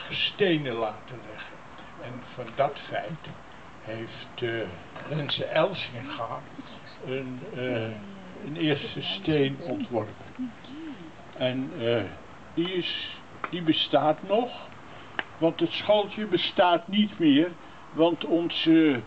stenen laten leggen. En van dat feit heeft Renze Elsinga een eerste steen ontworpen. En die bestaat nog, want het schooltje bestaat niet meer, want onze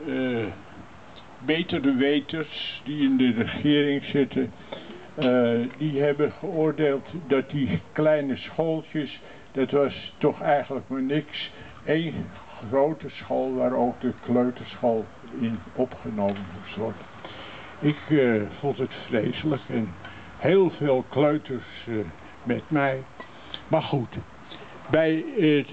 betere weters die in de regering zitten, die hebben geoordeeld dat die kleine schooltjes, dat was toch eigenlijk maar niks. Eén grote school waar ook de kleuterschool in opgenomen moest worden. Ik vond het vreselijk en heel veel kleuters met mij. Maar goed, bij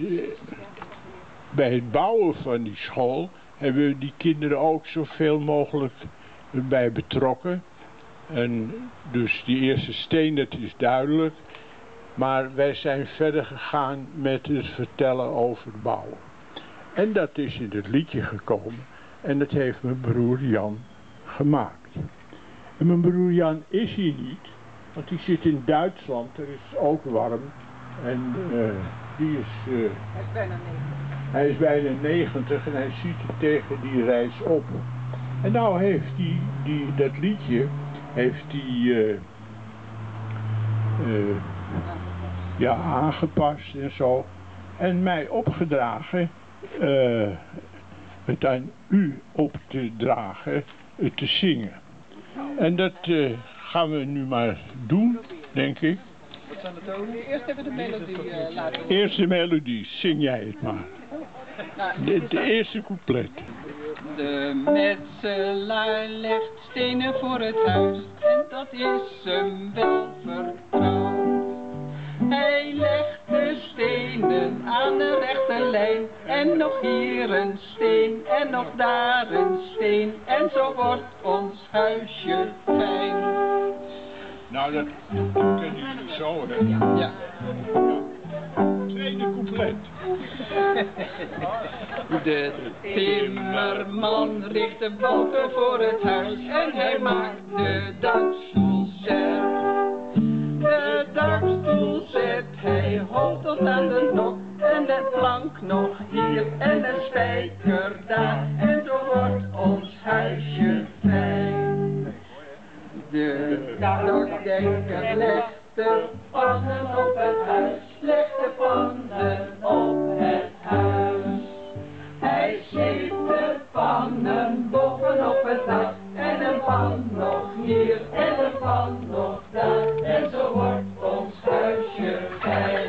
het bouwen van die school hebben we die kinderen ook zoveel mogelijk bij betrokken. En dus die eerste steen, dat is duidelijk. Maar wij zijn verder gegaan met het vertellen over het bouwen. En dat is in het liedje gekomen. En dat heeft mijn broer Jan gemaakt. En mijn broer Jan is hier niet. Want die zit in Duitsland. Er is ook warm. En die is... hij is bijna 90 en hij ziet er tegen die reis op. En nou heeft dat liedje heeft hij aangepast en zo. En mij opgedragen het aan u op te dragen, te zingen. En dat gaan we nu maar doen, denk ik. Wat zijn de tonen? Eerst even de melodie laten. Eerst de melodie, zing jij het maar. De eerste couplet. De metselaar legt stenen voor het huis en dat is hem wel vertrouwd. Hij legt de stenen aan de rechte lijn en nog hier een steen en nog daar een steen en zo wordt ons huisje fijn. Nou, dat kun je zo, hè? Ja. Tweede couplet. De timmerman richt de balken voor het huis en hij maakt de dakstoel sterk. De dakstoel zet hij hoog tot aan de nok en de plank nog hier en de spijker daar en zo wordt ons huisje fijn. De dakdekker legt de pannen op het huis, legt de pannen op het huis. Hij sleept de pannen bovenop het dak en een pan nog hier en een pan nog daar en zo wordt ons huisje fijn.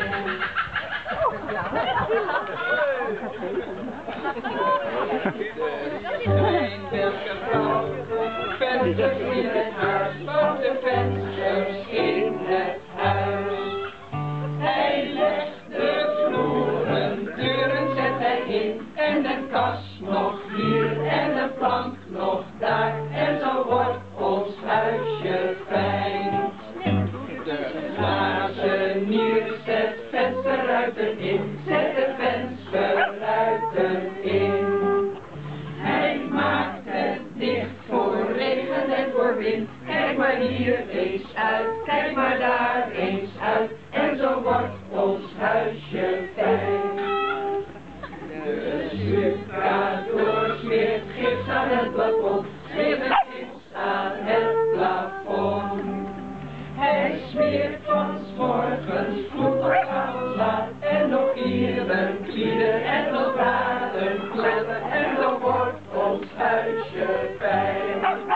De wijnwerkervrouw vensters in het huis, bouwt de vensters in het huis. Hij legt de vloeren, deuren zet hij in en een kast nog hier en een plank nog daar en zo wordt ons huisje fijn. De glazenier zet vensterruiten in, zet de vensterruiten in. Hij maakt het dicht voor regen en voor wind. Kijk maar hier eens uit, kijk maar daar eens uit. En zo wordt ons huisje fijn. De stucadoor smeert gips aan het plafond, smeert het gips aan het plafond. Hij smeert van 's morgens vroeg tot avonds laat. En nog hier een klieder en nog daar een klepper. En zo wordt ons huisje fijn.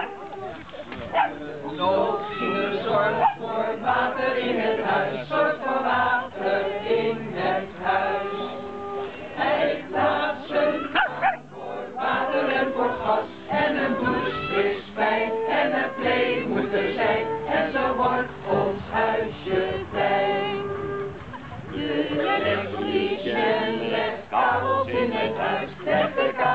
Nog hier zorgt voor water in het huis. Zorgt voor water in het huis. Hij plaatst een kraan voor water en voor gas. En een douche is fijn. En een play moet er zijn. En zo wordt ons huisje fijn. De elektricien legt kabels in het huis. Legt de kabels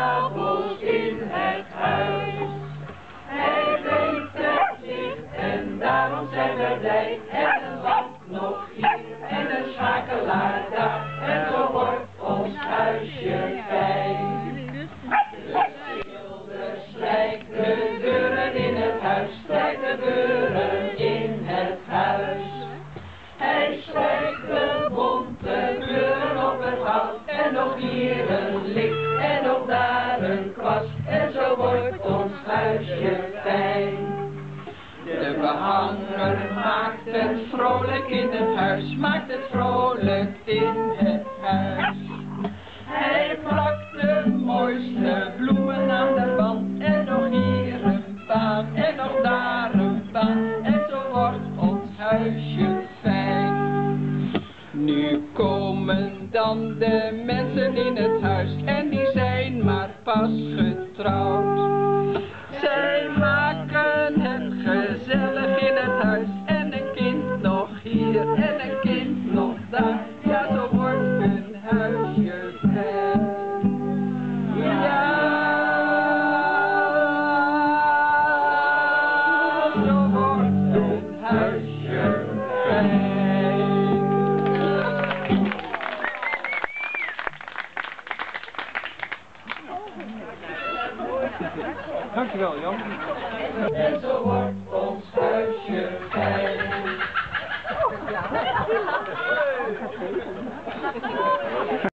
behanger maakt het vrolijk in het huis, maakt het vrolijk in het huis. Hij plakt de mooiste bloemen aan de wand en nog hier een paan en nog daar een paan en zo wordt ons huisje fijn. Nu komen dan de mensen in het huis en die zijn maar pas getrouwd. Zij maken het gezellig in het huis en een kind nog hier en een kind nog daar. Ja, zo wordt een huisje fijn. Ja, zo wordt een huisje fijn. Dankjewel, Jan. En zo wordt ons huisje fijn.